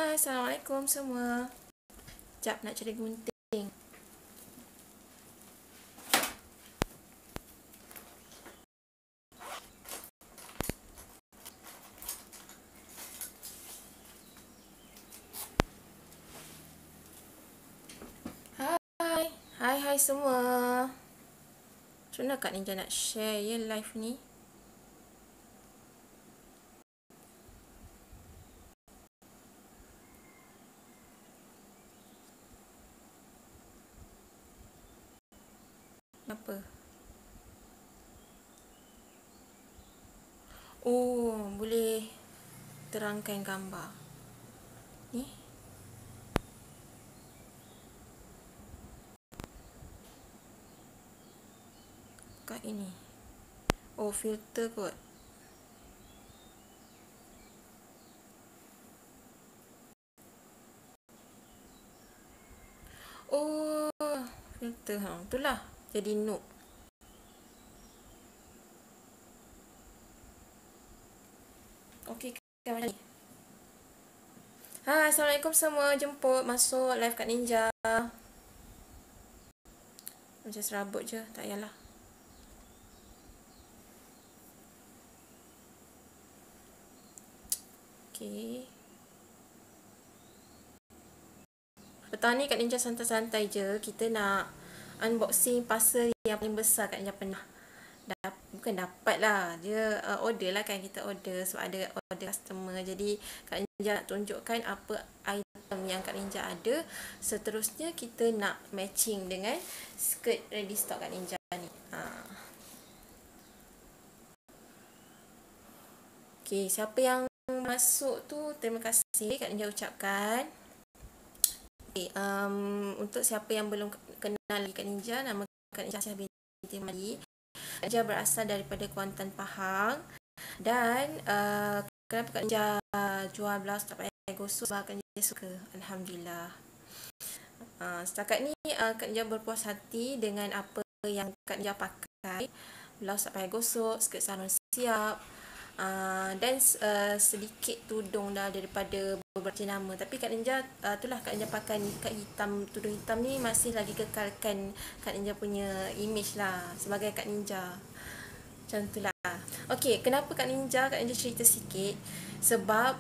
Hai, Assalamualaikum semua. Sekejap nak cari gunting. Hai semua. Macam mana Kak Ninja nak share ya live ni? Apa? Oh, boleh terangkan gambar. Ni. Kat ini. Oh, filter kot. Oh, filter. Itulah. Jadi noob. Okey, macam ni. Hai, Assalamualaikum semua. Jemput masuk live Kak Ninja. Macam serabut je, tak payahlah. Okey. Petang ni Kak Ninja santai-santai je. Kita nak unboxing parcel yang paling besar Kak Ninja pernah bukan dapat lah, dia order lah kan, kita order sebab ada order customer. Jadi Kak Ninja nak tunjukkan apa item yang Kak Ninja ada. Seterusnya kita nak matching dengan skirt ready stock Kak Ninja ni. Okay, siapa yang masuk tu terima kasih Kak Ninja ucapkan. Okay, untuk siapa yang belum kenal Kak Ninja, nama Kak Ninja Syah binti Mali. Kak Ninja berasal daripada Kuantan, Pahang. Dan kenapa Kak Ninja jual blouse tak payah gosok? Sebab Kak Ninja suka. Alhamdulillah. Setakat ni Kak Ninja berpuas hati dengan apa yang Kak Ninja pakai. Blouse tak payah gosok, skirt salon siap. Dan sedikit tudung dah daripada beberapa jenama. Tapi Kak Ninja itulah Kak Ninja pakai niqab hitam, tudung hitam ni masih lagi kekalkan Kak Ninja punya image lah sebagai Kak Ninja. Macam tu lah. Okay, kenapa Kak Ninja cerita sikit. Sebab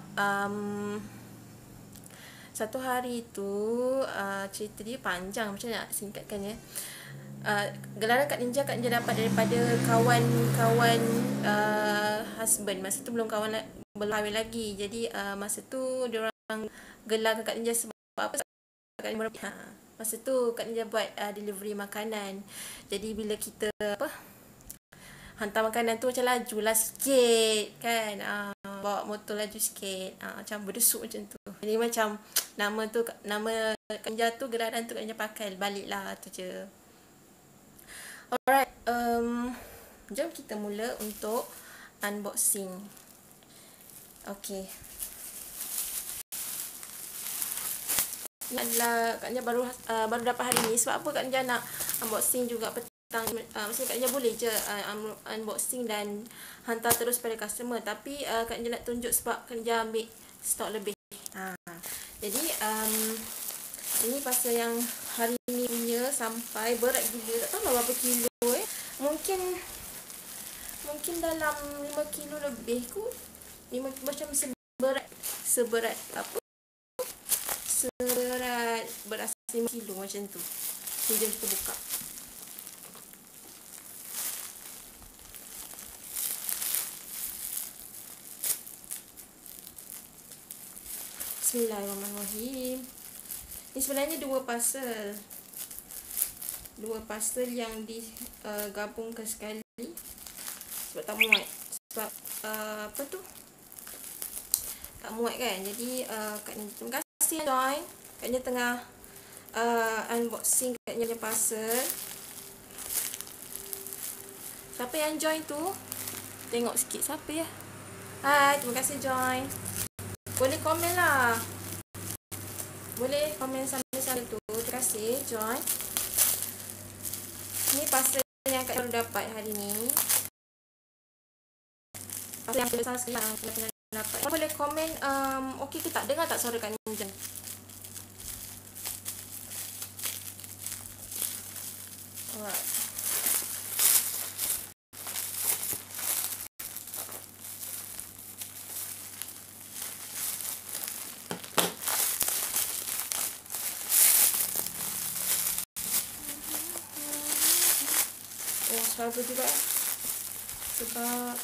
satu hari tu cerita dia panjang, macam nak singkatkan ya. Gelaran Kak Ninja dapat daripada kawan-kawan husband. Masa tu belum kahwin lagi. Jadi masa tu diorang gelar Kak Ninja sebab apa? Masa tu Kak Ninja buat delivery makanan. Jadi bila kita hantar makanan tu macam laju lah sikit kan, bawa motor laju sikit, macam berdesuk macam tu. Jadi macam nama Kak Ninja tu, gelaran tu Kak Ninja pakai balik lah, tu je. Alright, jom kita mula untuk unboxing. Okay. Ini adalah Kak Ninja baru dapat hari ni. Sebab apa Kak Ninja nak unboxing juga petang? Maksudnya Kak Ninja boleh je unboxing dan hantar terus pada customer. Tapi Kak Ninja nak tunjuk sebab Kak Ninja ambil stok lebih. Jadi ini parcel yang hari ni punya, sampai berat gila. Tak tahu lah berapa kilo Mungkin dalam 5 kilo lebih kot. Macam seberat apa? Seberat beras 5 kilo macam tu. Jom kita buka. Bismillahirrahmanirrahim. Ini sebenarnya dua parcel yang digabungkan sekali. Sebab tak muat. Sebab tak muat kan. Jadi terima kasih join. Kak Ninja tengah unboxing Kak Ninja parcel. Siapa yang join tu? Tengok sikit siapa ya. Hai, terima kasih join. Boleh komen lah. Boleh komen sambil tu. Terima kasih join. Ni parcel yang Kak baru dapat hari ni. Parcel yang besar sekali. dapat. Boleh komen okey ke tak, dengar tak suara Kak Ninja? Alright. Oh, struggle juga sebab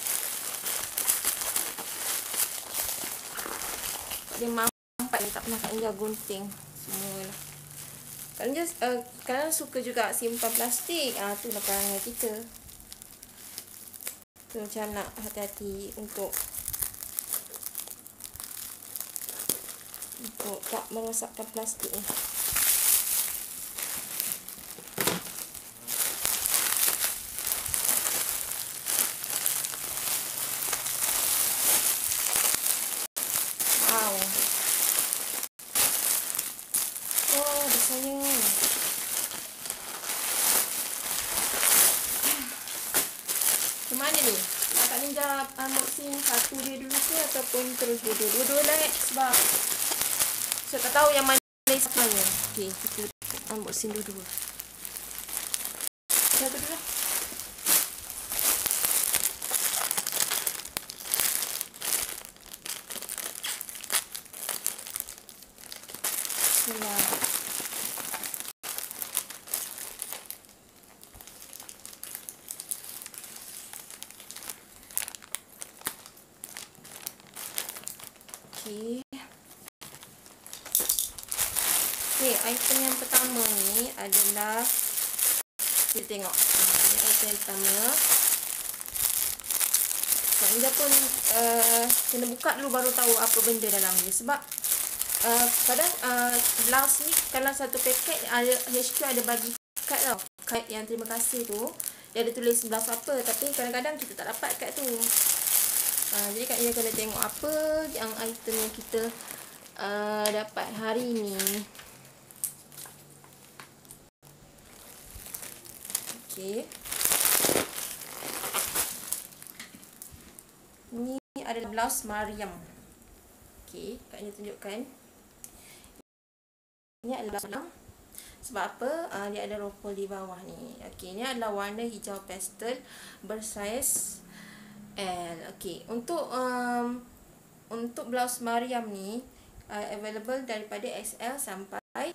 dia mampat ni, tak pernah Kak Ninja gunting semua lah. Kak Ninja kadang suka juga simpan plastik. Itulah perangai kita. Tu macam nak hati-hati untuk tak merosakkan plastik ni. Wow. Oh, besarnya. Macam mana ni? Kak Ninja unboxing satu dia dulu ke ataupun terus dua-dua lah sebab saya tak tahu yang mana sebenarnya. Okey, kita unboxing dua-dua. Satu dulu lah. Bismillah. Okey. Okay, item yang pertama ni adalah kita tengok. Ini item yang pertama. Kak Ninja pun kena buka dulu baru tahu apa benda dalam dia. Sebab kadang blouse ni kalau satu paket ada HQ ada bagi kad tau. Kad yang terima kasih tu. Dia ada tulis blouse apa. Tapi kadang-kadang kita tak dapat kad tu. Jadi Kak Ninja kena tengok apa yang item yang kita dapat hari ni. Okay. Ni adalah blouse Mariam. Okay, Kak Ninja tunjukkan. Ini adalah blouse Mariam. Sebab apa? Dia ada ropol di bawah ni. Okay, ini adalah warna hijau pastel bersaiz L. Okay, untuk blouse Mariam ni available daripada XL sampai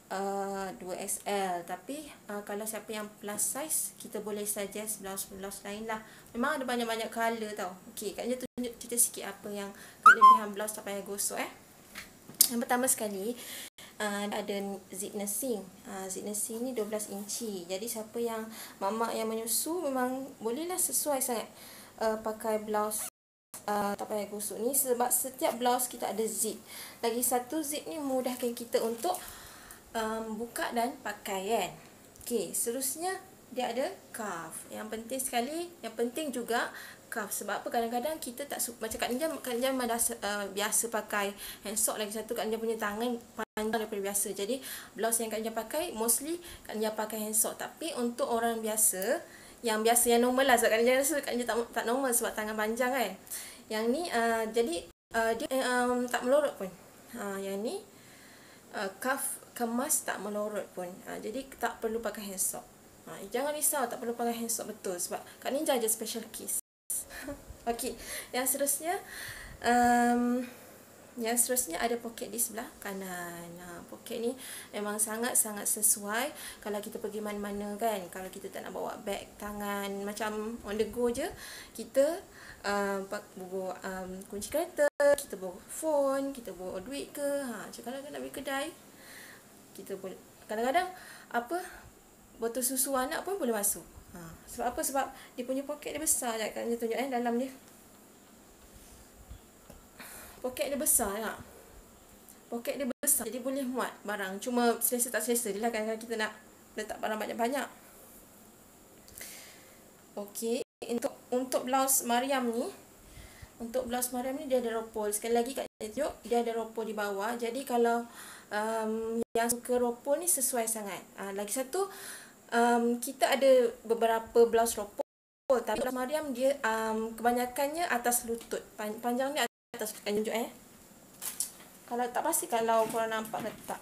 2XL. Tapi kalau siapa yang plus size, kita boleh suggest blouse lain lah. Memang ada banyak-banyak colour tau. Okey, Kak Ninja tunjuk cerita sikit apa yang kelebihan blouse tak payah gosok Yang pertama sekali ada zip nursing. Zip nursing ni 12 inci. Jadi siapa yang mak yang menyusu memang bolehlah sesuai sangat pakai blouse tak payah gosok ni, sebab setiap blouse kita ada zip. Lagi satu, zip ni memudahkan kita untuk buka dan pakai kan. Okey, seterusnya dia ada cuff. Yang penting sekali, yang penting juga cuff. Sebab apa? Kadang-kadang kita tak macam Kak Ninja memang dah biasa pakai handsock. Lagi satu, Kak Ninja punya tangan panjang daripada biasa. Jadi blouse yang Kak Ninja pakai mostly Kak Ninja pakai handsock. Tapi untuk orang biasa, yang normal lah, sebab Kak Ninja rasa Kak Ninja tak normal sebab tangan panjang kan. Yang ni jadi dia tak melorot pun. Yang ni cuff kemas tak melorot pun. Jadi tak perlu pakai handsock. Jangan risau, tak perlu pakai handsock, betul. Sebab Kak Ninja ada special case. Okey, yang seterusnya ada poket di sebelah kanan. Poket ni memang sangat-sangat sesuai kalau kita pergi mana-mana kan. Kalau kita tak nak bawa beg tangan macam on the go je, kita bawa kunci kereta, kita bawa phone, kita bawa duit ke. Macam kalau nak pergi kedai, kita boleh, kadang-kadang botol susu anak pun boleh masuk. Sebab apa? Sebab dia punya poket dia besar. Kan dia tunjuk dalam dia. Poket dia besar tak? Poket dia besar, jadi boleh muat barang. Cuma selesa tak selesa je lah kan, kita nak letak barang banyak-banyak. Okey, untuk blouse Mariam ni, dia ada ropol. Sekali lagi Kak tunjuk, dia ada ropol di bawah. Jadi kalau yang suka ropol ni sesuai sangat. Lagi satu, kita ada beberapa blouse ropol, tapi blouse Mariam dia kebanyakannya atas lutut. Panjang ni atas, akan tunjuk Kalau tak pasti kalau korang nampak ke tak.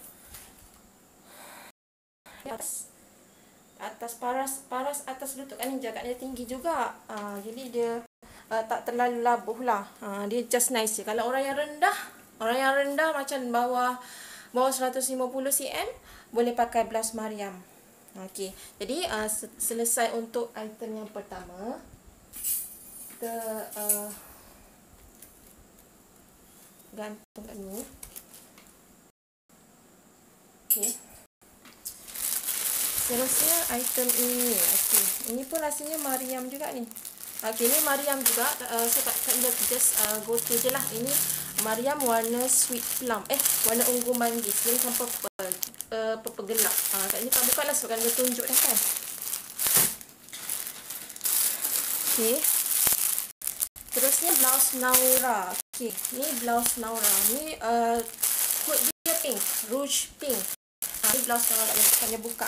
Atas paras atas lutut Kak Ninja. Kak Ninja tinggi juga. Jadi dia tak terlalu labuh lah. Dia just nice je. Kalau orang yang rendah macam bawah 150 cm boleh pakai blouse Mariam. Okey. Jadi selesai untuk item yang pertama. Kita gantung kat ni. Okey. Seterusnya item ini. Okey. Ini pun rasanya Mariam juga ni. Okey, ni Mariam juga. Saya tak just go to je lah. Ini Mariam warna sweet plum. Warna ungu manggis. Dia macam purple gelap. Kat ni tak buka lah sebab dia tunjuk dah kan. Okey. Terusnya blouse Naura. Okey, ni blouse Naura. Ni kod dia pink, rouge pink. Ni blouse Naura nak buka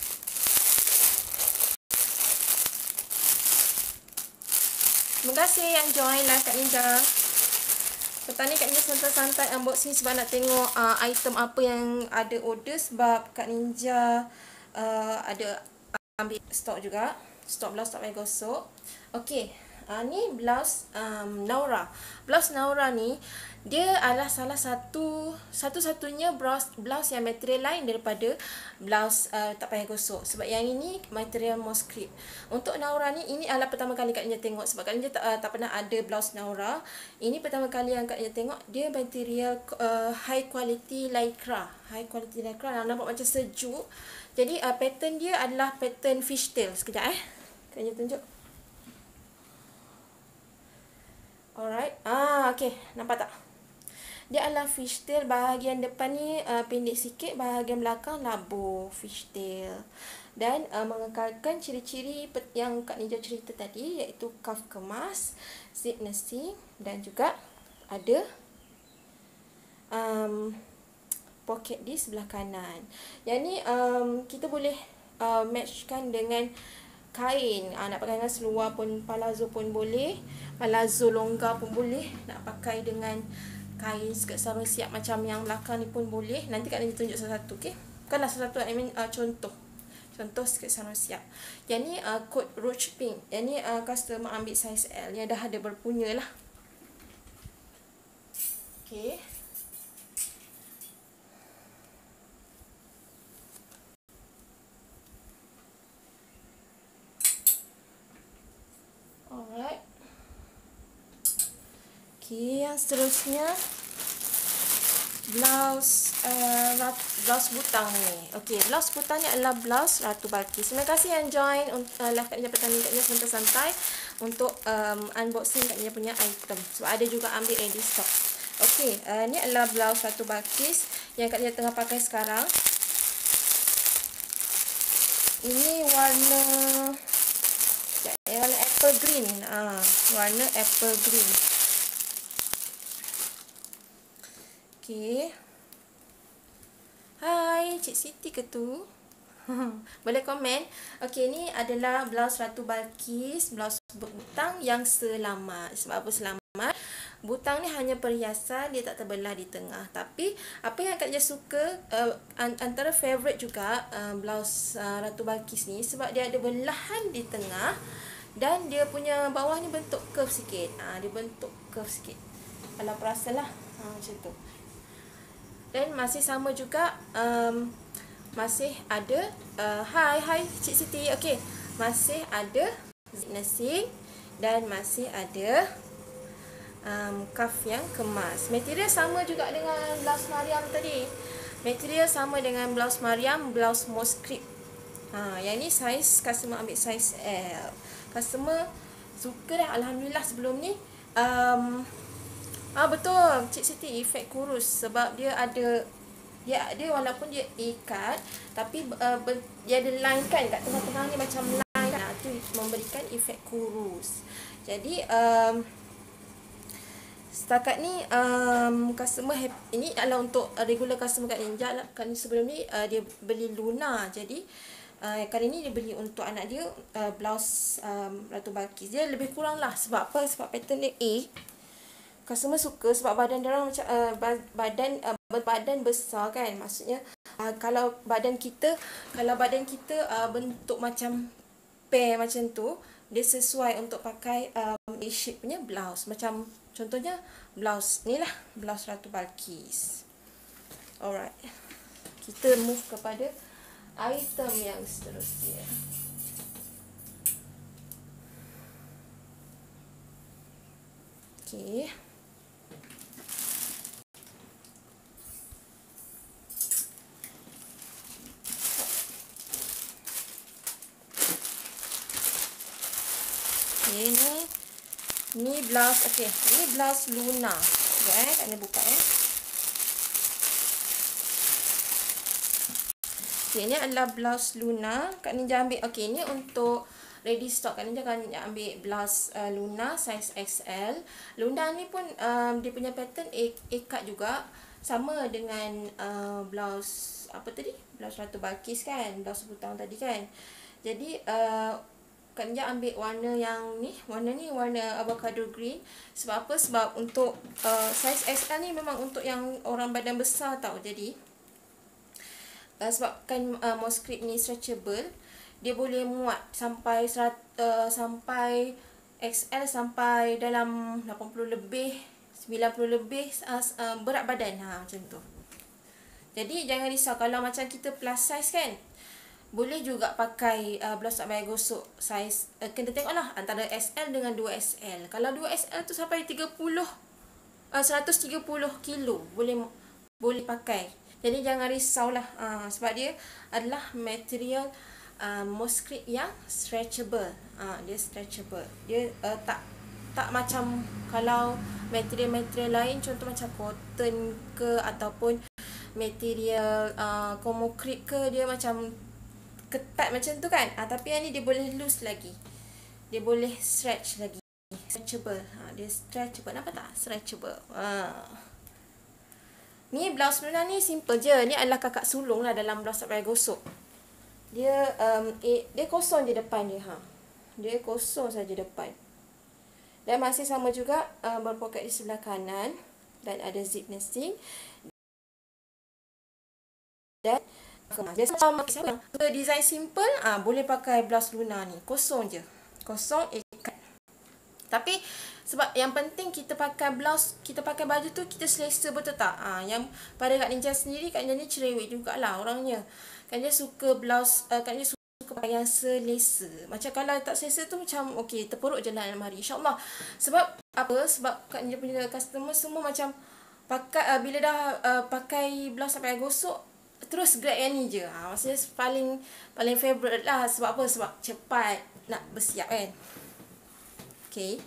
Terima kasih yang join live Kak Ninja. Petang ni Kak Ninja santai-santai unboxing sebab nak tengok item apa yang ada order sebab Kak Ninja ada ambil stok juga. Stok blouse tak payah gosok. Okey. Ni blouse Naura. Blouse Naura ni dia adalah satu-satunya blouse yang material lain daripada blouse tak payah gosok. Sebab yang ini material Mosquito. Untuk Naura ni, ini adalah pertama kali Kak Ninja tengok. Sebab Kak Ninja tak pernah ada blouse Naura. Ini pertama kali yang Kak Ninja tengok. Dia material high quality lycra. High quality lycra. Nampak macam sejuk. Jadi pattern dia adalah pattern fishtail. Sekejap Kak Ninja tunjuk. Alright. Okey. Nampak tak? Dia adalah fishtail. Bahagian depan ni pendek sikit. Bahagian belakang labuh fishtail. Dan mengekalkan ciri-ciri yang Kak Ninja cerita tadi. Iaitu cuff kemas, zip nesting. Dan juga ada pocket di sebelah kanan. Yang ni kita boleh matchkan dengan kain. Nak pakai dengan seluar pun, palazzo pun boleh. Palazzo longgar pun boleh. Nak pakai dengan kain skirt sarung siap macam yang belakang ni pun boleh. Nanti Kak Ninja tunjuk satu-satu, okey? Bukanlah satu-satu, contoh. Contoh skirt sarung siap. Yang ni kod rouge pink. Yang ni customer ambil size L. Yang dah ada berpunya lah. Okey. Alright. Okey, yang seterusnya blouse butang ni. Okey, blouse butang ni adalah blouse Ratu Balkis. Terima kasih yang join live Kak Ninja petang ni. Kak Ninja santai-santai untuk unboxing Kak Ninja punya item. Sebab ada juga ambil ready stock. Okey, ni adalah blouse Ratu Balkis yang Kak Ninja tengah pakai sekarang. Ini warna apple green. Warna apple green. Okey. Hai, Cik Siti ke tu? Boleh komen. Okey, ni adalah blouse Ratu Balkis, blouse butang yang selamat. Sebab apa selamat? Butang ni hanya perhiasan, dia tak terbelah di tengah. Tapi apa yang Kak Ninja suka, antara favourite juga blouse Ratu Balkis ni sebab dia ada belahan di tengah dan dia punya bawah ni bentuk curve sikit. Dia bentuk curve sikit. Kalau perasan lah, macam tu. Dan masih sama juga, masih ada hai Cik Siti. Okey, masih ada zip nesting dan masih ada cuff yang kemas. Material sama juga dengan blouse Mariam tadi. Material sama dengan blouse Mariam, blouse Mosquito. Yang ni size customer ambil size L. Customer suka dah, alhamdulillah. Sebelum ni betul Cik Siti, efek kurus sebab dia ada dia walaupun dia ikat tapi dia ada line kan kat tengah-tengah ni macam line kan. Tu memberikan efek kurus. Jadi setakat ni customer ini adalah untuk regular customer Kak Ninja lah. Kan sebelum ni dia beli Luna. Jadi kali ni dia beli untuk anak dia blouse Ratu Balkis. Dia lebih kurang lah. Sebab apa? Sebab pattern dia customer suka sebab badan dia orang macam badan besar kan. Maksudnya kalau badan kita bentuk macam pear macam tu, dia sesuai untuk pakai A-shape punya blouse. Macam contohnya blouse ni lah, blouse Ratu Balkis. Alright, kita move kepada item yang seterusnya. Okay. Okay, ni blouse. Okay, ni blouse Luna. Sekejap Kak Nia buka Okay, ni adalah blouse Luna. Kak Nia ambil. Okay, ni untuk ready stock. Kak Nia akan ambil blouse Luna size XL. Luna ni pun dia punya pattern ikat juga. Sama dengan blouse apa tadi? Blouse Ratu Balkis kan? Blouse butang tadi kan? Jadi Kak Nia ambil warna yang ni. Warna ni warna avocado green. Sebab apa? Sebab untuk size XL ni memang untuk yang orang badan besar tau. Jadi sebabkan Mosquito ni stretchable, dia boleh muat sampai sampai XL sampai dalam 80 lebih, 90 lebih berat badan macam tu. Jadi jangan risau kalau macam kita plus size kan, boleh juga pakai blouse tak payah gosok size. Kena tengoklah antara SL dengan 2XL. Kalau 2XL tu sampai 130 kilo boleh pakai. Jadi jangan risaulah sebab dia adalah material Mosquito yang stretchable. Dia stretchable. Dia tak macam kalau material lain, contoh macam cotton ke ataupun material Comocryp ke, dia macam ketat macam tu kan. Tapi yang ni dia boleh loose lagi. Dia boleh stretch lagi. Stretchable. Dia stretchable. Nampak tak? Stretchable. Ni blouse Luna ni simple je. Ni adalah kakak sulung lah dalam blouse tak payah gosok. Dia dia kosong je depan dia. Dia kosong saja depan. Dan masih sama juga berpoket di sebelah kanan dan ada zip nesting. Dan dia sama design simple, boleh pakai blouse Luna ni. Kosong je. Kosong ikat. Tapi sebab yang penting kita pakai blouse, kita pakai baju tu kita selesa betul tak? Yang pada Kak Nia sendiri, Kak Nia ni cerewet jugalah orangnya. Kak Nia suka blouse, Kak Nia suka pakai yang selesa. Macam kalau tak selesa tu macam okey, terperuk je dalam hari. InsyaAllah. Sebab apa? Sebab Kak Nia punya customer semua macam pakai bila dah pakai blouse sampai gosok, terus grab yang ni je. Maksudnya paling favourite lah. Sebab apa? Sebab cepat nak bersiap kan. Okay.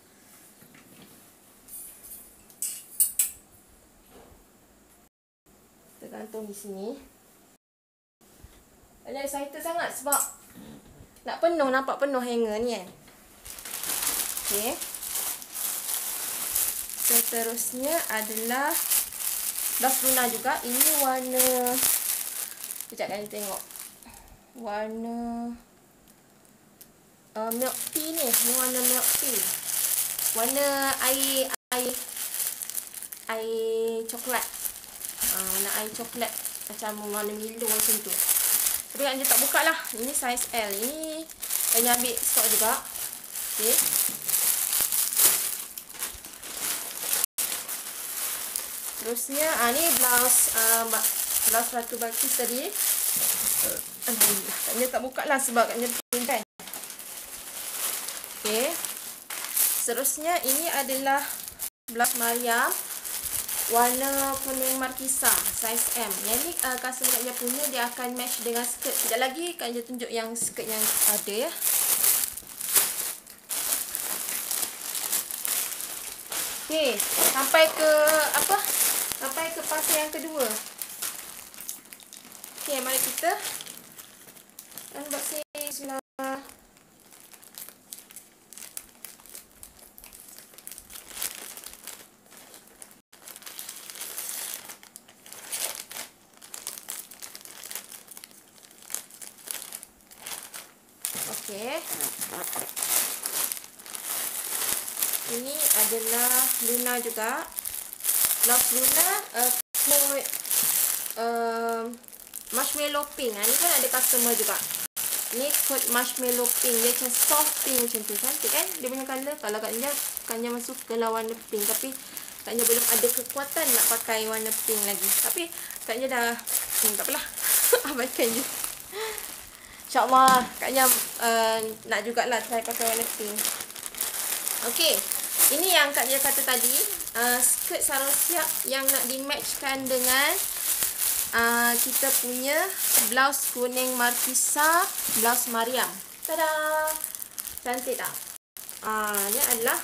Tergantung di sini. Saya excited sangat sebab nak penuh, nampak penuh hanger ni kan. Okay. Seterusnya adalah blouse Luna juga. Ini warna, sekejap kalian tengok. Warna milk tea ni. Ini warna milk tea. Warna air coklat. Warna air coklat. Macam warna Milo macam tu. Tapi Kak Nia tak buka lah. Ini size L. Ini Kak Nia ambil stok juga. Okay. Terusnya ni blouse Ratu Balkis tadi. Alhamdulillah. Kak Nia tak buka lah sebab Kak Nia kan. Okay. Seterusnya ini adalah blouse Mariam warna kuning markisa size M. Yang ni customer Kak Nia punya, dia akan match dengan skirt. Sekejap lagi Kak Nia tunjuk yang skirt yang ada ya. Okay, sampai ke apa? Sampai ke fasa yang kedua. Okay, mari kita unboxing. Bismillah. Okay. Ini adalah Luna juga. Blouse Luna kod marshmallow pink. Ni kan ada customer juga. Ni kod marshmallow pink. Dia macam soft pink macam tu. Cantik kan? Dia punya colour. Kalau Kak Nija masuk ke warna pink. Tapi Kak Nija belum ada kekuatan nak pakai warna pink lagi. Tapi Kak Nija dah tak apalah. Abaikan je. InsyaAllah Kak Nija nak jugalah try pakai warna pink. Okey. Ini yang Kak Nija kata tadi. Skirt sarung siap yang nak di-matchkan dengan kita punya blouse kuning Markisa, blouse Mariam. Tada! Cantik tak? Ni adalah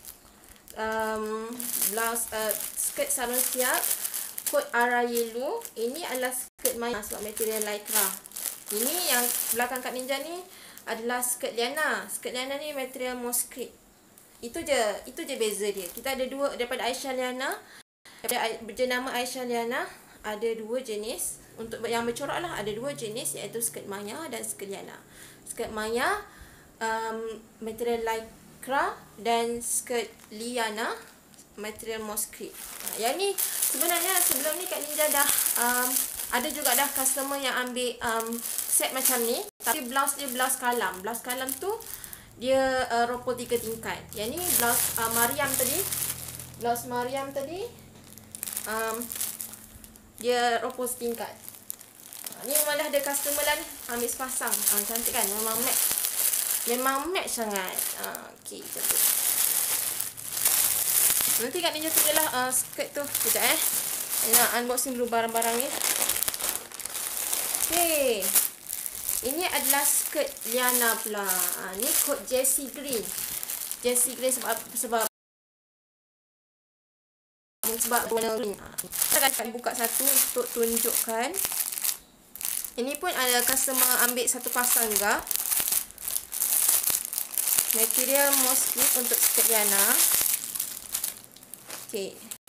blouse skirt sarung siap kod Ara Yellow. Ini adalah skirt Maya sebab material lycra. Ini yang belakang Kak Ninja ni adalah skirt Liana. Skirt Liana ni material Mosquito. Itu je beza dia. Kita ada dua daripada Aisyah Liana. Daripada berjenama Aisyah Liana ada dua jenis. Untuk yang bercorak lah ada dua jenis, iaitu skirt Maya dan skirt Liana. Skirt Maya material lycra dan skirt Liana material Mosquito. Yang ni sebenarnya sebelum ni Kak Ninja dah ada juga dah customer yang ambil set macam ni, tapi blouse dia blouse kalam. Blouse kalam tu dia ropol 3 tingkat. Yang ni blouse Mariam tadi. Blouse Mariam tadi dia ropol setingkat. Ni memang dah ada customer lah ni ambil sepasang. Cantik kan? Memang match. Memang match sangat. Okey, betul. Nanti Kak Ninja tunjuklah skirt tu. Sekejap nak unboxing dulu barang-barang ni. Okey. Ini adalah skirt Liana pula. Ni kod Jessie Green. Jessie Green sebab warna green. Kita akan buka satu untuk tunjukkan. Ini pun ada customer ambil satu pasang juga. Material Mosquito untuk skirt Liana. Okey.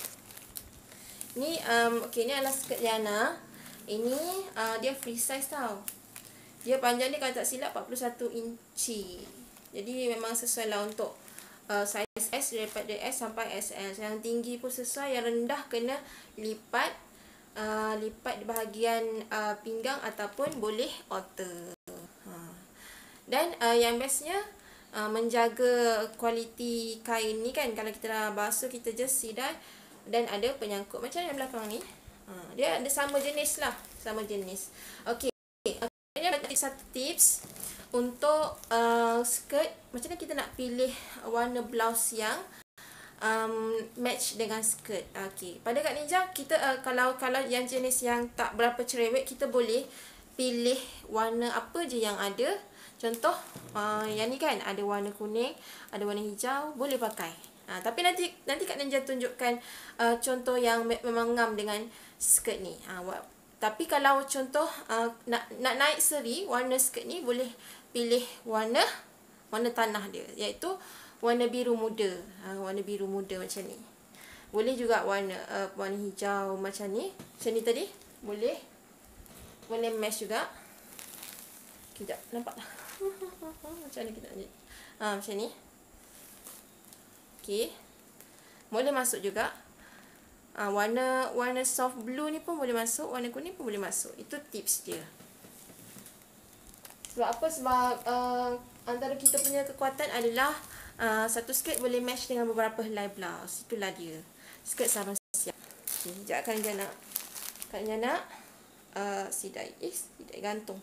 Ni okey, ni adalah skirt Liana. Ini dia free size tau. Dia panjang ni kalau tak silap 41 inci. Jadi memang sesuai lah untuk size S, daripada S sampai SL. Yang tinggi pun sesuai, yang rendah kena lipat lipat di bahagian pinggang ataupun boleh alter. Dan yang bestnya menjaga kualiti kain ni kan, kalau kita dah basuh kita just sidai dan ada penyangkut macam yang belakang ni. Dia ada sama jenis lah, sama jenis. Okey. Ini ada satu tips untuk skirt. Macam mana kita nak pilih warna blouse yang match dengan skirt. Okey, pada Kak Ninja kita kalau yang jenis yang tak berapa cerewet, kita boleh pilih warna apa je yang ada. Contoh yang ni kan ada warna kuning, ada warna hijau, boleh pakai. Tapi nanti Kak Ninja tunjukkan contoh yang memang ngam dengan skirt ni. Tapi kalau contoh nak naik seri warna skirt ni, boleh pilih warna tanah dia, iaitu warna biru muda. Warna biru muda macam ni. Boleh juga warna hijau macam ni. Macam ni tadi. Boleh match juga. Kejap, nampak tak? Macam ni kita nak macam ni. Okey. Boleh masuk juga. Warna soft blue ni pun boleh masuk, warna kuning pun boleh masuk. Itu tips dia. Sebab apa? Sebab antara kita punya kekuatan adalah satu skirt boleh match dengan beberapa helai blouse. Itulah dia. Skirt sarung siap. Okay, sekejap Kak Ninja nak sidai gantung.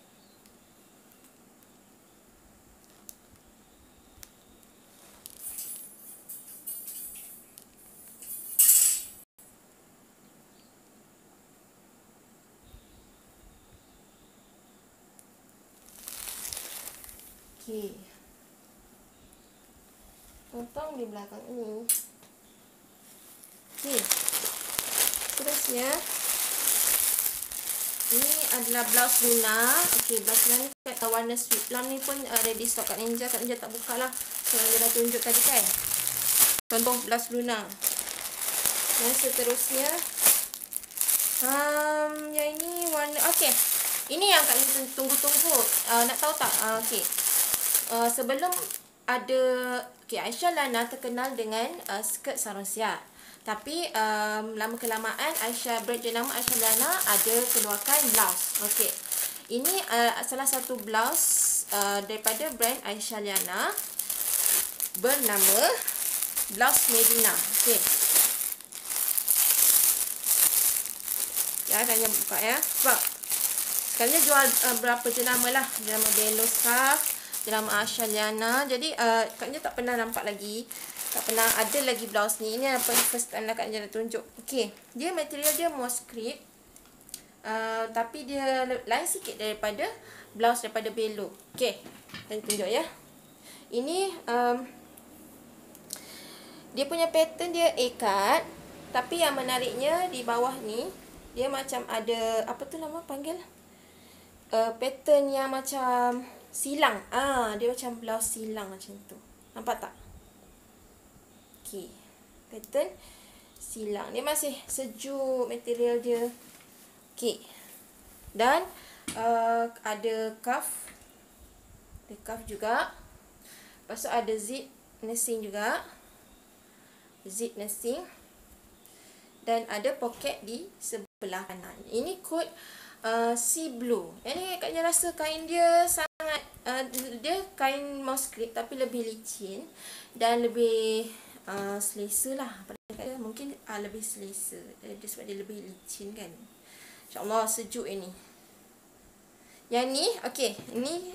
Okey. Potong di belakang ini. Okey. Terusnya ini adalah blouse Luna. Okey, blouse Luna ni warna sweet plum ni pun ada di stok Kak Ninja. Kak Ninja tak buka lah. Sebab dia dah tunjuk tadi kan. Contoh blouse Luna. Dan seterusnya yang ini warna okey. Ini yang Kak Ninja tunggu-tunggu. Nak tahu tak? Okey. Sebelum ada Okay, Aisyah Lana terkenal dengan skirt sarung siap. Tapi lama kelamaan Aisyah brand jenama Aisyah Lana ada keluarkan blouse. Okay, ini salah satu blouse daripada brand Aisyah Lana bernama blouse Medina. Okay, ya, akan buka ya. Sebab sekarang jual berapa jenama lah. Jenama Bello Scarf, jenama Aisyah Lana. Jadi Kak Nija tak pernah nampak lagi, tak pernah ada lagi blouse ni. Ini apa first time lah Kak Nija nak tunjuk. Okay, dia material dia moss crepe, tapi dia lain sikit daripada blouse daripada Bello. Okay, saya tunjuk ya. Ini dia punya pattern dia A-cut, tapi yang menariknya di bawah ni dia macam ada apa tu nama panggil, pattern yang macam silang. Dia macam blouse silang macam tu. Nampak tak? Okey. Pattern silang. Dia masih sejuk material dia. Okey. Dan ada cuff. Ada cuff juga. Lepas tu ada zip nursing juga. Zip nursing. Dan ada poket di sebelah kanan. Ini kod sea blue. Ini Kak Nija rasa kain dia sangat dia kain moss crepe tapi lebih licin dan lebih selesa lah. Pada Kak Nija mungkin lebih selesa sebab dia lebih licin kan. InsyaAllah sejuk ini. Yang ni, okey, ini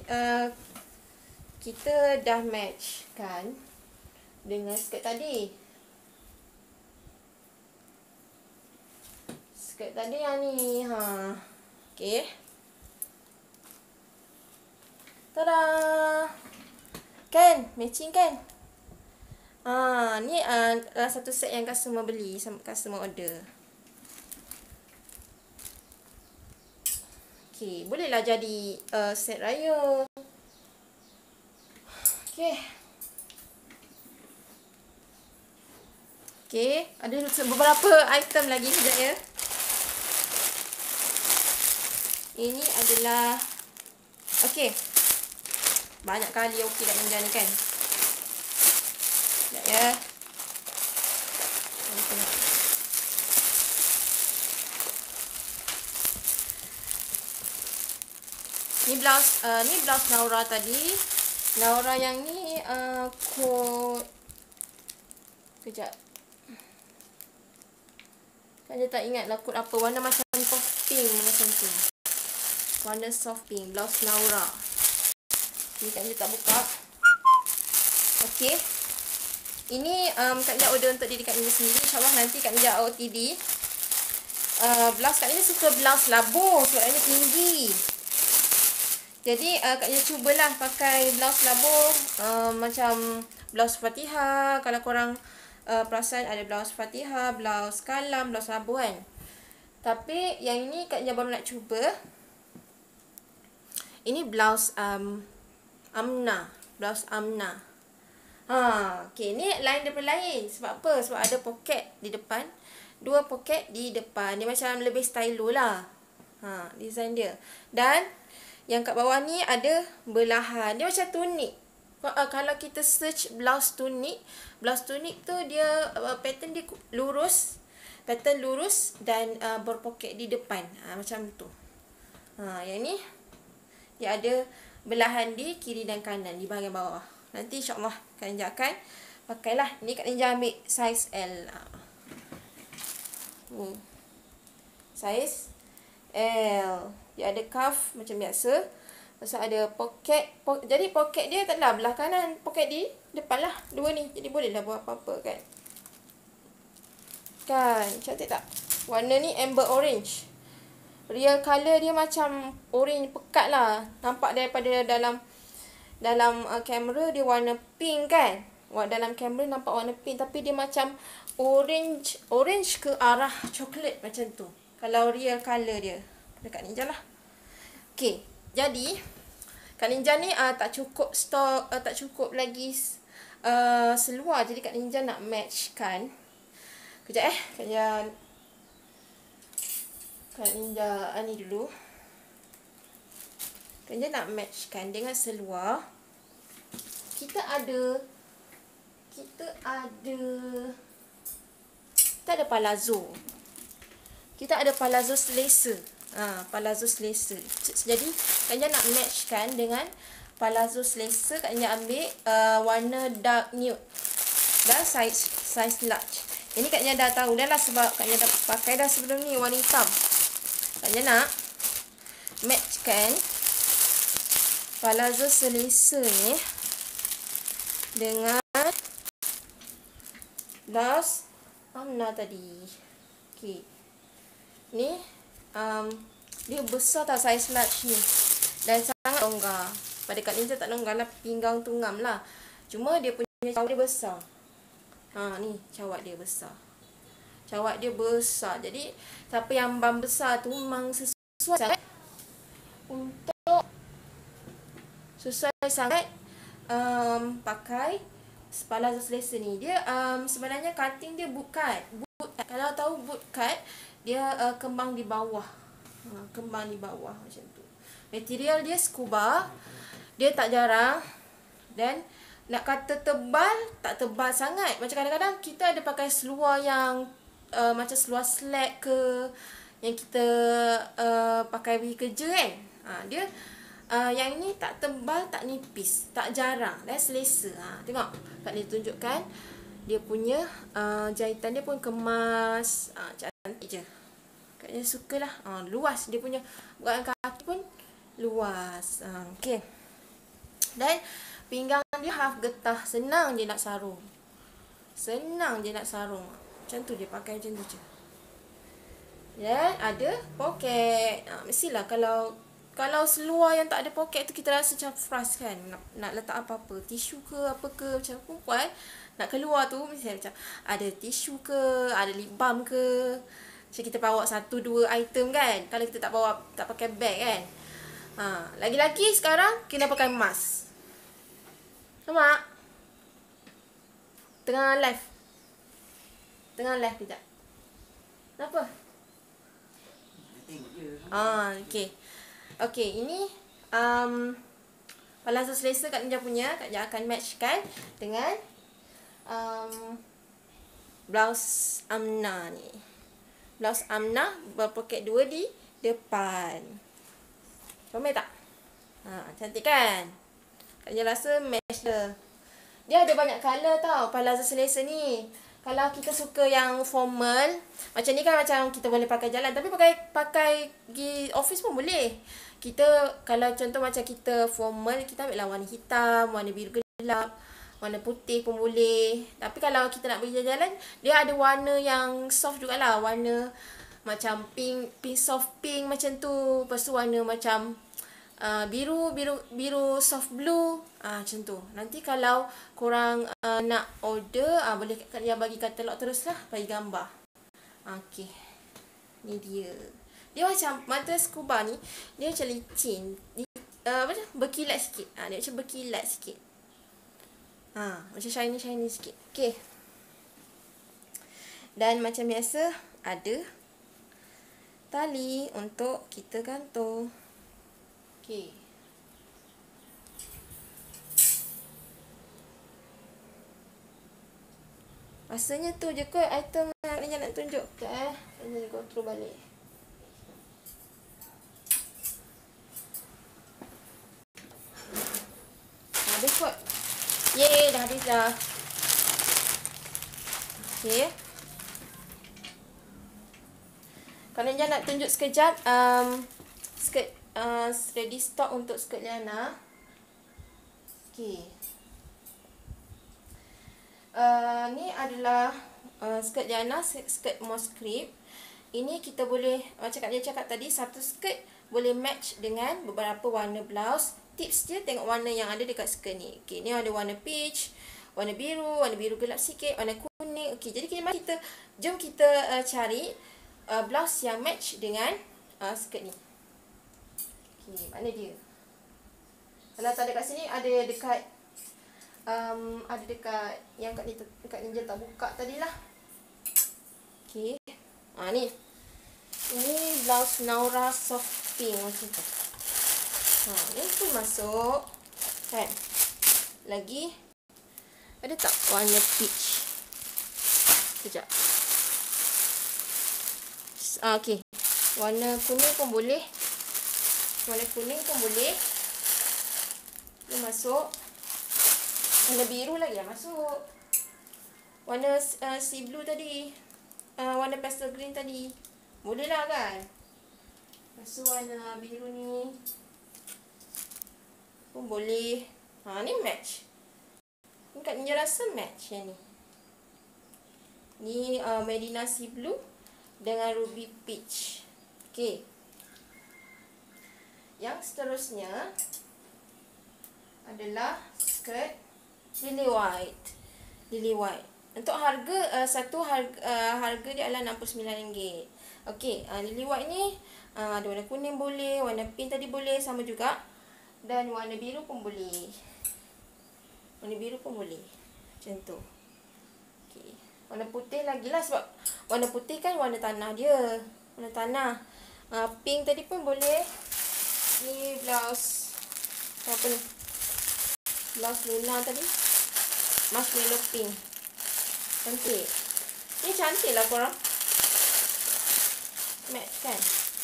kita dah match kan dengan skirt tadi. Skirt tadi yang ni, okey. Tada! Kan? Matching kan? Ni satu set yang customer beli, customer order. Okey, bolehlah jadi set raya. Okey. Okey, ada beberapa item lagi sekejap ya. Ini adalah okey. Banyak kali okey kat Nija ni kan. Sekejap ya. Ni blouse Naura tadi. Naura yang ni kod kejap. Saya tak ingat lah kod apa. Warna macam soft pink macam tu. Warna soft pink. Blouse Naura. Ni Kak Nija tak buka. Okey. Ini Kak Nija order untuk diri Kak Nija sendiri. InsyaAllah nanti Kak Nija OTD. Blouse Kak Nija suka blouse labuh. Sebab dia tinggi. Jadi Kak Nija cubalah pakai blouse labuh. Macam blouse Fatihah. Kalau korang perasan ada blouse Fatihah, blouse Kalam, blouse labuh kan. Tapi yang ini Kak Nija baru nak cuba. Ini blouse Amna. Blouse Amna. Okay, ni lain daripada lain. Sebab apa? Sebab ada poket di depan. 2 poket di depan. Dia macam lebih stylo lah. Design dia. Dan yang kat bawah ni ada belahan. Dia macam tunik. Kalau kita search blouse tunik tu dia pattern dia lurus. Pattern lurus dan berpoket di depan. Macam tu. Yang ni dia ada belahan di kiri dan kanan di bahagian bawah. Nanti insyaAllah Kak Nija akan pakailah. Ni Kak Nija ambil size L. Ni size L. Dia ada cuff macam biasa. Lepas ada poket. Jadi poket dia taklah belah kanan. Poket di depan lah. 2 ni. Jadi bolehlah buat apa-apa kan. Kan? Cantik tak? Warna ni amber orange. Real colour dia macam orange pekat lah. Nampak daripada dalam kamera dia warna pink kan. Dalam kamera nampak warna pink. Tapi dia macam orange ke arah coklat macam tu. Kalau real colour dia. Dekat Nija lah. Okay. Jadi Kak Nija ni tak cukup stok, tak cukup lagi seluar. Jadi Kak Nija nak matchkan. Kejap Kak Nija ni dulu. Kak Nija nak matchkan dengan seluar. Kita ada kita ada palazzo. Kita ada palazzo selesa. Palazzo selesa. Jadi Kak Anja nak matchkan dengan palazzo selesa. Kak Anja ambil warna dark nude dan size large. Ini Kak Anja dah tahu dah lah sebab Kak Anja dah pakai dah sebelum ni warna hitam. Kak Anja nak matchkan palazzo selesa ni dengan blouse Amna tadi. Okey. Ni dia besar tau saiz large ni. Dan sangat longgar. Pada Kak Ninja tak longgar lah, pinggang tu ngam lah. Cuma dia punya cawat dia besar. Ni cawat dia besar. Cawat dia besar. Jadi siapa yang bam besar tu memang sesuai untuk sesuai sangat pakai palazzo selesa ni. Dia sebenarnya cutting dia boot cut. Kalau tahu boot cut, dia kembang di bawah. Kembang di bawah macam tu. Material dia scuba. Dia tak jarang. Dan nak kata tebal, tak tebal sangat. Macam kadang-kadang kita ada pakai seluar yang macam seluar slack ke, yang kita pakai pergi kerja kan. Dia yang ini tak tebal, tak nipis, tak jarang dan selesa. Tengok, Kak Ni tunjukkan dia punya jahitan dia pun kemas, cantik je. Kak Ni sukalah. Luas dia punya, bukan kaki pun luas. Okey. Dan pinggang dia half getah, senang je nak sarung. Senang je nak sarung. Macam tu dia pakai macam tu je. Dan ada poket. Mestilah kalau seluar yang tak ada poket tu kita rasa macam frust kan. Nak letak apa-apa. Tisu ke apa ke. Macam perempuan nak keluar tu mesti macam ada tisu ke, ada lip balm ke. Macam kita bawa 1-2 item kan. Kalau kita tak bawa, tak pakai bag kan. Lagi-lagi sekarang kena pakai mask. Nampak? Tengah live. Tengah live kejap. Kenapa? Okey. Okey, ini palazzo selesa Kak Ninja punya. Kak Ninja akan matchkan dengan blouse Amna ni. Blouse Amna berpoket 2 di depan. Comel tak? Cantik kan? Kak Ninja rasa match dia. Dia ada banyak colour tau palazzo selesa ni. Kalau kita suka yang formal, macam ni kan macam kita boleh pakai jalan. Tapi pakai pergi office pun boleh. Kita, kalau contoh macam kita formal, kita ambil lah warna hitam, warna biru gelap, warna putih pun boleh. Tapi kalau kita nak pergi jalan, dia ada warna yang soft jugalah. Warna macam pink soft pink macam tu. Lepas tu warna macam biru soft blue, macam tu. Nanti kalau korang nak order, boleh kalian bagi katalog terus lah, bagi gambar. Okey, ni dia. Dia macam mata scuba ni, dia macam licin, berkilat sikit. Dia macam berkilat sikit. Macam shiny sikit. Okey. Dan macam biasa ada tali untuk kita gantung. Okey. Rasanya tu je kot item yang nak tunjuk. Sekejap Ini kontrol balik. Habis kot. Yeay, dah habis dah. Okey. Kalau Ninja nak tunjuk sekejap skirt ready stock untuk skirt Liana. Okey. Ni adalah skirt Liana, skirt moss crepe. Ini kita boleh, macam Kak Nia cakap tadi, satu skirt boleh match dengan beberapa warna blouse. Tips dia tengok warna yang ada dekat skirt ni. Okey, ni ada warna peach, warna biru gelap sikit, warna kuning. Okey, jadi jom kita cari blouse yang match dengan skirt ni. Okey, mana dia? Kalau tak ada kat sini, ada dekat yang Kak Ninja tak buka tadilah. Okey. Ni. Ini blouse Naura soft pink macam tu. Ni pun masuk. Kan? Lagi Ada tak warna peach? Sekejap. Okey. Warna kuning pun boleh. Warna kuning pun boleh. Dia masuk. Warna biru lagi dah masuk. Warna sea blue tadi. Warna pastel green tadi. Boleh lah kan? Lepas tu warna biru ni pun boleh. Ni match. Ni Kak Ninja rasa match yang ni. Ni Medina Sea Blue dengan Ruby Peach. Okay. Yang seterusnya adalah skirt Lily White. Lily White. Untuk harga, harga dia adalah RM69. Okay, Lily White ni ada warna kuning boleh, warna pink tadi boleh, sama juga. Dan warna biru pun boleh. Warna biru pun boleh. Macam tu. Okay. Warna putih lagi lah sebab warna putih kan warna tanah dia. Warna tanah. Pink tadi pun boleh. Ni blouse. Apa ni? Blouse Luna tadi. Marshmallow pink. Cantik. Ni cantik lah korang. Match kan?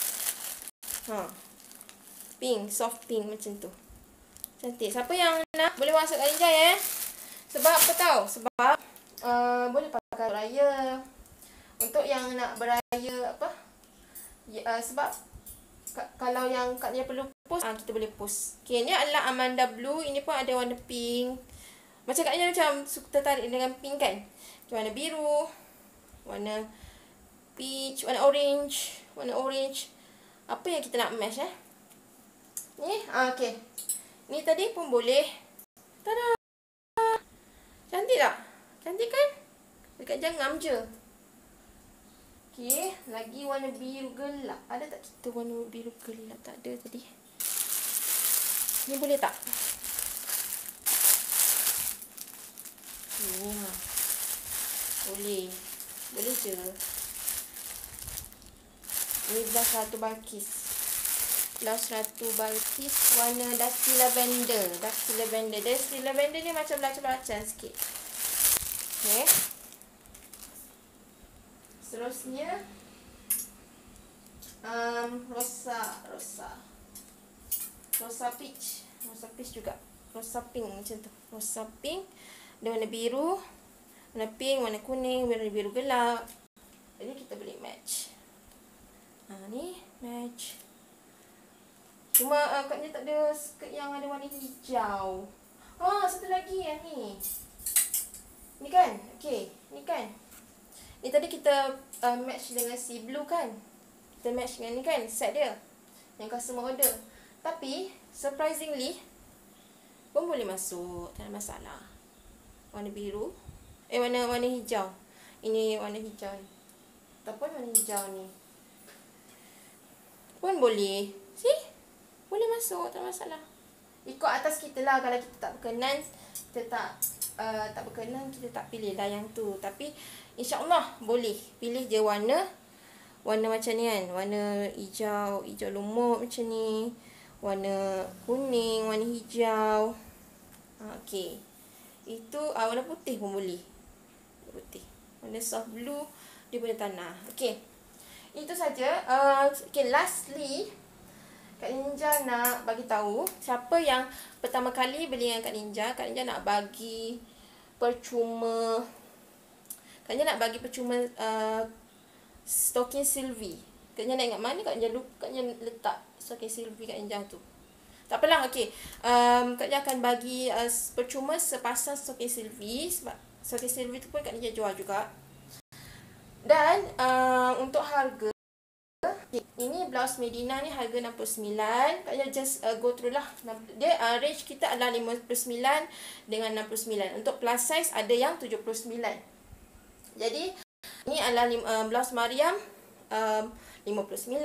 Pink, soft pink macam tu. Cantik. Siapa yang nak boleh masuk Kak Ninja ya. Sebab apa tahu? Sebab boleh pakai raya. Untuk yang nak beraya apa? Sebab kalau yang Kak Ninja perlu post, kita boleh post. Okay, ni adalah Amanda Blue. Ini pun ada warna pink. Macam Kak Ninja macam tertarik dengan pink kan? Okay, warna biru, warna peach, warna orange. Apa yang kita nak match Ni, okay. Ni tadi pun boleh. Tada! Cantik tak? Cantik kan? Dekat jangam je. Okay, lagi warna biru gelap. Ada tak kita warna biru gelap? Tak ada tadi. Ni boleh tak? Ni boleh. Boleh je. Ni blouse Ratu Balkis. Blouse Ratu Balkis warna dusty lavender. Dusty lavender ni macam belacan-belacan sikit. Okay. Seterusnya rosa peach. Rosa peach juga. Rosa pink macam tu. Rosa pink. Ada warna biru, warna pink, warna kuning, warna biru gelap. Jadi kita boleh match. Ni match. Cuma Kak Ninja tak ada skirt yang ada warna hijau. Satu lagi yang ni. Ni kan? Okay, ni kan? Ni tadi kita match dengan sea blue kan? Kita match dengan ni kan? Set dia. Yang customer order. Tapi, surprisingly, pun boleh masuk. Tak ada masalah. Warna biru. Warna hijau. Ini warna hijau ni. Ataupun warna hijau ni. Pun boleh. See? Boleh masuk. Tak ada masalah. Ikut atas kita lah. Kalau kita tak berkenan, kita tak berkenan, kita tak pilih lah yang tu. Tapi insyaAllah boleh. Pilih je warna macam ni kan. Warna hijau lumut macam ni. Warna kuning, warna hijau. Okay. Itu warna putih pun boleh. Putih. Warna soft blue, dia boleh tanah. Okay. Itu saja. Okay, lastly, Kak Ninja nak bagi tahu siapa yang pertama kali beli dengan Kak Ninja. Kak Ninja nak bagi percuma. Kak Ninja nak bagi percuma stocking Sylvie. Kak Ninja nak ingat mana Kak Ninja letak stocking Sylvie Kak Ninja tu. Tak apalah, okey. Kak Ninja akan bagi percuma sepasang stocking Sylvie. Sebab stocking Sylvie tu pun Kak Ninja jual juga. Dan untuk harga, ini blouse Medina ni harga RM69. Kak Ninja just go through lah. Dia range kita adalah RM59 dengan RM69. Untuk plus size ada yang RM79. Jadi ni adalah blouse Mariam RM59.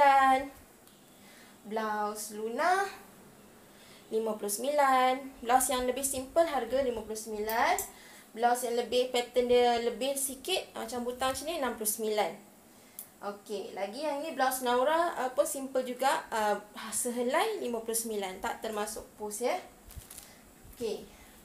Blouse Luna RM59. Blouse yang lebih simple harga RM59. Blouse yang lebih pattern dia lebih sikit macam butang macam ni RM69. Okey, lagi yang ni blouse Naura apa simple juga, sehelai RM59, tak termasuk pos ya. Okey.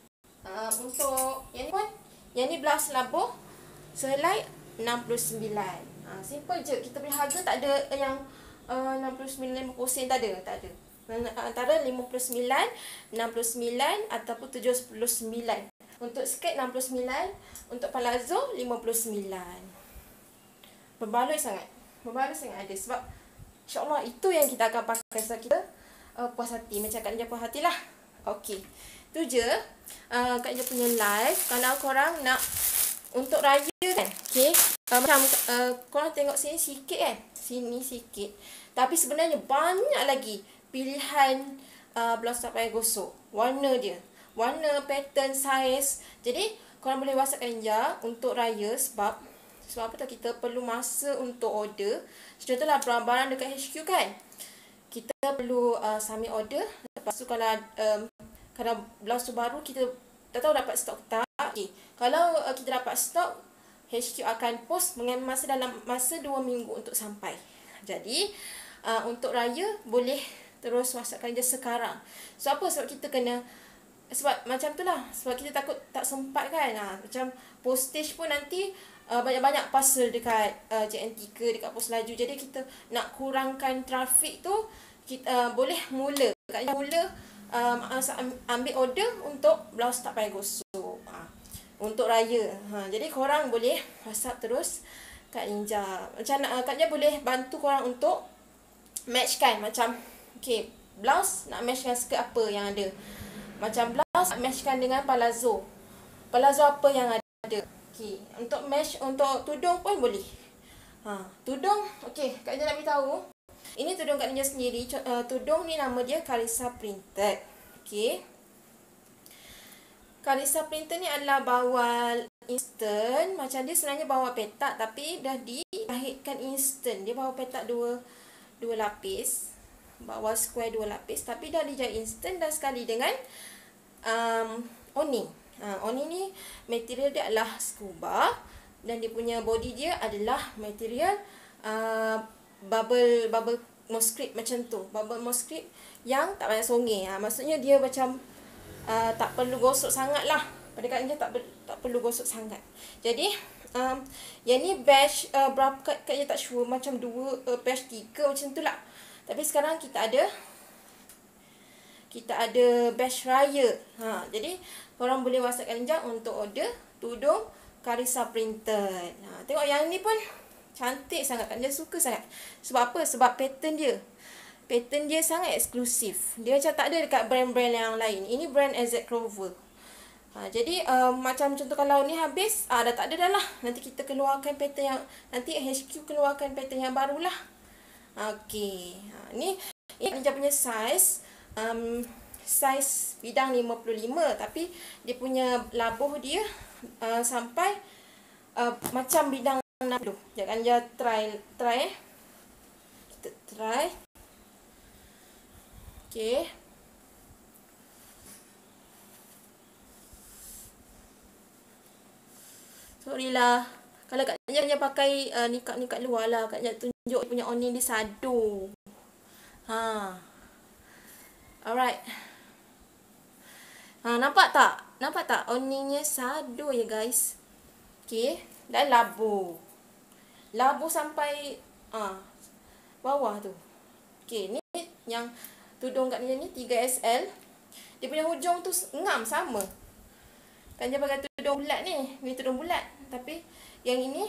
Untuk yang ni pun, yang ni blouse labuh sehelai 69. Simple je. Kita punya harga tak ada yang 69 50 sen, tak ada. Antara 59, 69 ataupun 79. Untuk skirt 69, untuk palazzo 59. Berbaloi sangat ada. Sebab insyaAllah itu yang kita akan pakai. Sebab kita puas hati. Macam Kak Nija puas hati lah. Okey, tu je Kak Nija punya live. Kalau korang nak untuk raya kan, okay, macam korang tengok sini sikit kan, sini sikit, tapi sebenarnya banyak lagi pilihan blouse tak payah gosok. Warna dia, warna, pattern, saiz. Jadi korang boleh WhatsApp Kak Nija untuk raya. Sebab apa tu, kita perlu masa untuk order. Contohlah barang dekat HQ kan, kita perlu submit order. Lepas tu kalau blouse tu baru, kita tak tahu dapat stok tak. Okay. Kalau kita dapat stok, HQ akan post mengambil masa dalam masa 2 minggu untuk sampai. Jadi untuk raya boleh terus WhatsApp Kak Nija sekarang. So apa? Sebab kita kena, sebab macam tu lah, sebab kita takut tak sempat kan. Macam postage pun nanti banyak-banyak parcel dekat JNT ke dekat pos laju. Jadi kita nak kurangkan trafik tu, kita boleh mula Kak Nija mula ambil order untuk blouse tak payah gosok untuk raya. Jadi korang boleh WhatsApp terus Kak Nija. Macam Kak Nija boleh bantu korang untuk matchkan. Macam okay, blouse nak matchkan skirt apa yang ada. Macam blouse nak matchkan dengan palazzo apa yang ada. Okay, untuk match untuk tudung pun boleh. Tudung, okay, Kak Nija nak beritahu. Ini tudung Kak Nija sendiri. Tudung ni nama dia Karissa Printed. Okay, Karissa Printed ni adalah bawal instant. Macam dia sebenarnya bawal petak, tapi dah dijahitkan instant. Dia bawal petak dua lapis, bawal square 2 lapis, tapi dah dijahit instant. Dan sekali dengan awning. Awning ni material dia adalah scuba, dan dia punya body dia adalah material bubble mosquito macam tu. Bubble mosquito yang tak banyak songeh. Maksudnya dia macam tak perlu gosok sangat lah. Pada Kak Nija tak perlu gosok sangat. Jadi yang ni batch berapa Kak Nija tak sure, macam 2 batch 3 macam tu lah. Tapi sekarang kita ada batch raya. Jadi korang boleh WhatsApp Kak Nija untuk order tudung Karissa Printed. Tengok yang ni pun cantik sangat. Kak Nija suka sangat. Sebab apa? Sebab pattern dia sangat eksklusif. Dia macam tak ada dekat brand-brand yang lain. Ini brand AZ Clover. Jadi macam contoh kalau ni habis, dah tak ada dah lah. Nanti kita keluarkan pattern yang, nanti HQ keluarkan pattern yang barulah. Okey. Ni Kak Nija punya size. Size bidang 55, tapi dia punya labuh dia sampai macam bidang 60. Jangan Kak Nija try. Kita try. Okey. Sorry lah. Kalau Kak Nija pakai nikah luar lah. Kak Nija tunjuk punya awning di sado. Alright. Nampak tak? Awningnya sado ya guys. Okey. Dan labu sampai bawah tu. Okey, ni yang tudung Kak Nija ni 3XL. Dia punya hujung tu ngam sama. Kak Nija pakai tudung bulat ni. Ni tudung bulat. Tapi yang ini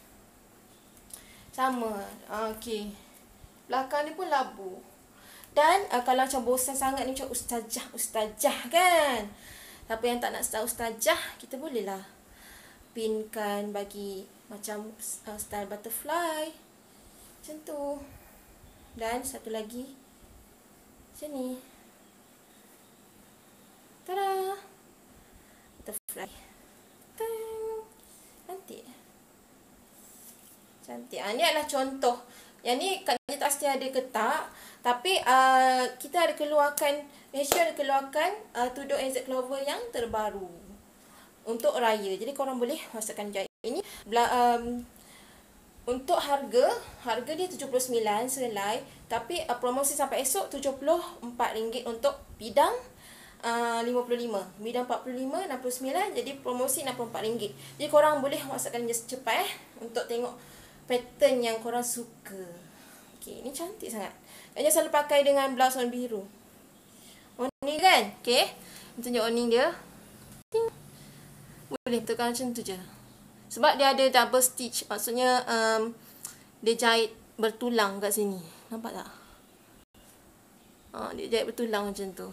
sama. Okey. Belakang ni pun labu. Dan kalau macam bosan sangat ni macam ustazah kan. Siapa yang tak nak ustazah, kita bolehlah pinkan bagi macam style butterfly. Macam tu. Dan satu lagi macam ni. Tada! Butterfly. Cantik. Ni adalah contoh. Yang ni Kak Nija tak pasti ada ke tak. Tapi kita ada keluarkan, Malaysia ada keluarkan tudung AZ Clover yang terbaru untuk raya. Jadi korang boleh WhatsApp Kak Nija. Ini untuk harga dia 79 sehelai. Tapi promosi sampai esok RM74 untuk bidang 55, bidang 45, 69, jadi promosi RM64. Jadi korang boleh WhatsAppkan je cepat untuk tengok pattern yang korang suka. Okay, ni cantik sangat. Kak Ija selalu pakai dengan blouse warna biru. Warna kan? Okay, tunjuk warna dia. Ting. Boleh betulkan macam tu je. Sebab dia ada double stitch, maksudnya dia jahit bertulang kat sini. Nampak tak? Dia jahit bertulang macam tu.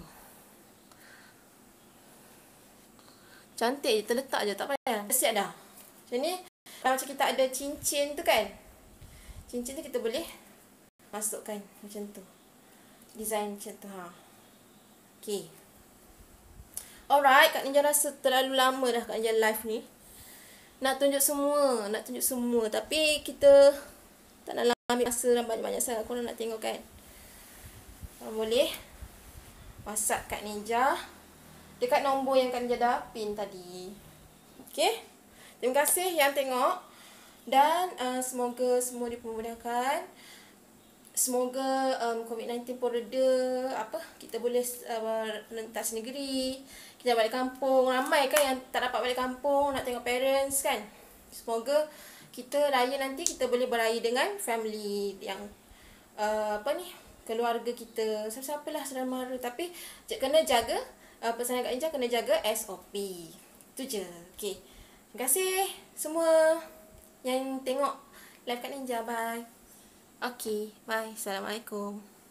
Cantik je, terletak je, tak payah. Dah siap dah. Macam ni, macam kita ada cincin tu kan. Cincin tu kita boleh masukkan macam tu. Design macam tu. Okay. Alright, Kak Ninja rasa terlalu lama dah Kak Ninja live ni. Nak tunjuk semua. Tapi kita tak nak ambil masa banyak-banyak sangat. Korang nak tengok kan. Boleh WhatsApp Kak Ninja dekat nombor yang Kak Ninja dah pin tadi. Okay. Terima kasih yang tengok. Dan semoga semua dipermudahkan. Semoga COVID-19 pun reda. Kita boleh rentas negeri. Kita balik kampung. Ramai kan yang tak dapat balik kampung, nak tengok parents kan. Semoga kita raya nanti kita boleh beraya dengan family yang keluarga kita. Siapa-siapalah saudara mara. Tapi kena jaga, pesanan Kak Ninja kena jaga SOP. Itu je. Okay. Terima kasih semua yang tengok live Kak Ninja. Bye. Okay. Bye. Assalamualaikum.